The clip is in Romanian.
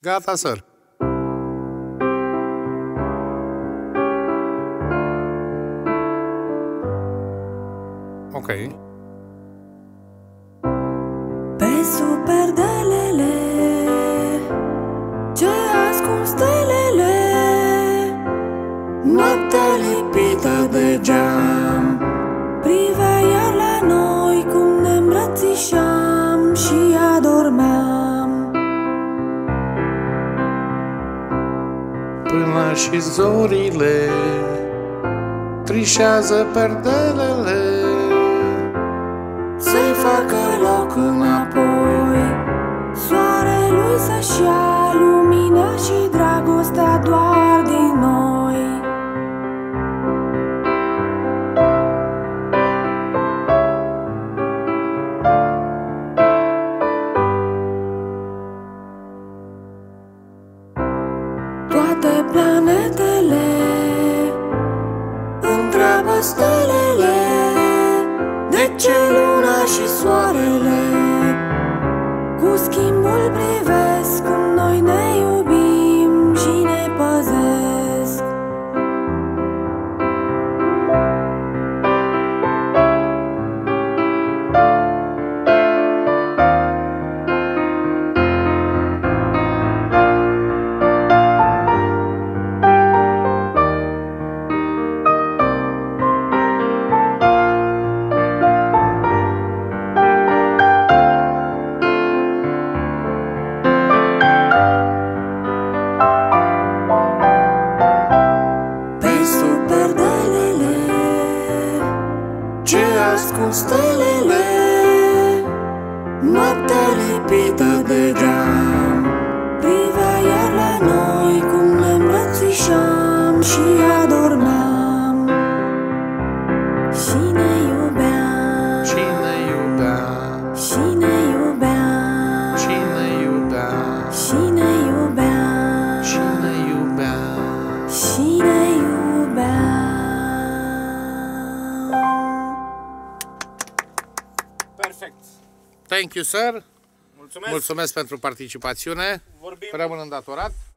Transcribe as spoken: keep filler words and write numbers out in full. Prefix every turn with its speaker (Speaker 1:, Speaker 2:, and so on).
Speaker 1: Gata, sir. Ok.
Speaker 2: Pe sub perdelele ce ascund stelele, noaptea lipită de geam privea iar la noi cum ne îmbrățișam și adormeam.
Speaker 1: Până și zorile trișează perdelele,
Speaker 2: să-i facă loc înapoi soarelui să-și ia lumina și dragostea doar din noi. Toate planetele întreabă stelele, de ce luna și soarele cu schimbul privesc cum noi ne iubim și ne păzesc. Ce ascund stelele, noaptea lipită de geam privea iar la noi cum ne îmbrățișam și adormeam. Și ne iubeam,
Speaker 1: și ne iubeam,
Speaker 2: și ne iubeam,
Speaker 1: și ne iubeam,
Speaker 2: și ne iubeam,
Speaker 1: și ne iubeam,
Speaker 2: și ne iubeam.
Speaker 3: Perfect.
Speaker 1: Thank you, sir.
Speaker 3: Mulțumesc.
Speaker 1: Mulțumesc pentru participațiune.
Speaker 3: Vorbim.
Speaker 1: Rămân îndatorat.